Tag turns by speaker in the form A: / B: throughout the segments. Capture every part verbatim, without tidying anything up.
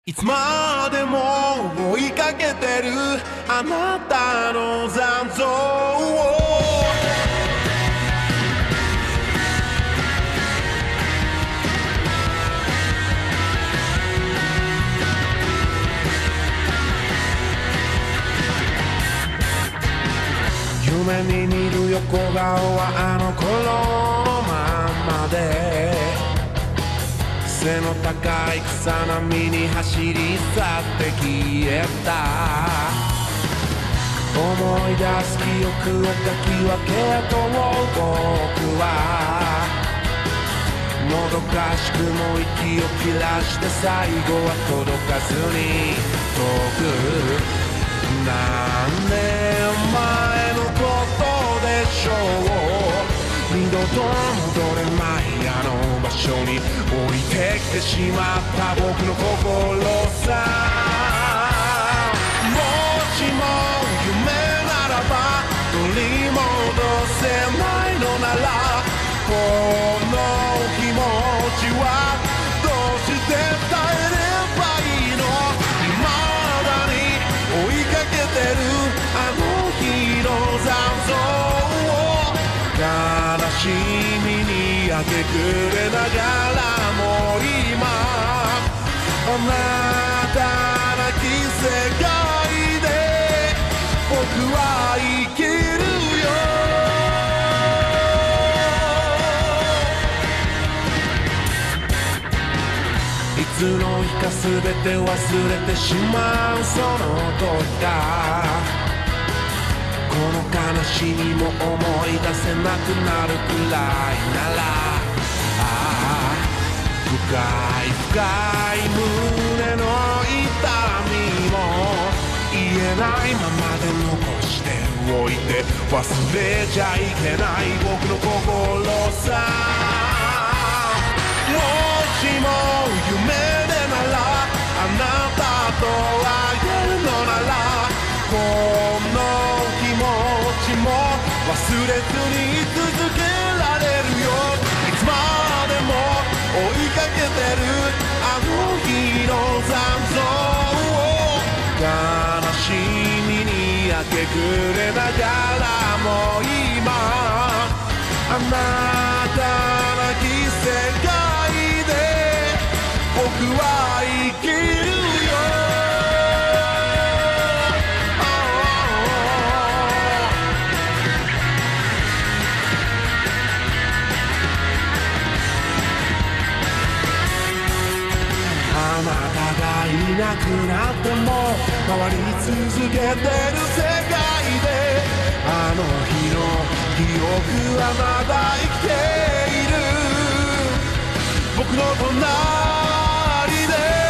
A: いつまでも追いかけてるあなたの残像を夢に見る横顔はあの頃のまんまで背の高い草波に走り去って消えた思い出す記憶をかき分けと僕はもどかしくも息を切らして最後は届かずに遠く何年前のことでしょう二度と戻れないあの場所に置いてきてしまった僕の心さもしも夢ならば取り戻せないのならこの気持ちはどうして伝えればいいの未だに追いかけてるあの日の残像を悲しみに明け暮れながらも今あなたなき世界で僕は生きるよいつの日か全て忘れてしまうその時だこの悲しみも思い出せなくなるくらいならああ深い深い胸の痛みも言えないままで残しておいて忘れちゃいけない僕の心さもしも夢でならあなたと会えるのならこの気持ちも忘れずに続けられるよいつまでも追いかけてるあの日の残像を悲しみに明け暮れながらも今あなたなき世界で僕は生きるよあなたがいなくなっても変わり続けてる世界であの日の記憶はまだ生きている僕の隣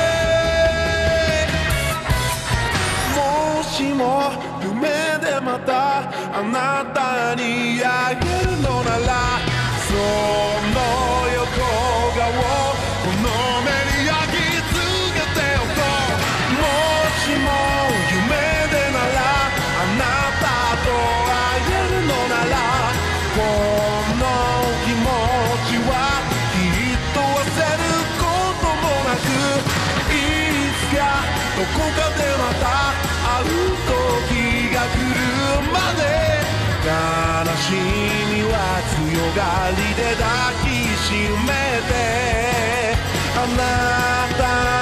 A: でもしも夢でまたあなたに会えるのならその横顔この目に焼き付けておこうもしも夢でならあなたと会えるのならこの気持ちはきっと忘れることもなくいつかどこかでまた会う時が来るまで悲しみは強がりで抱きしめてあなた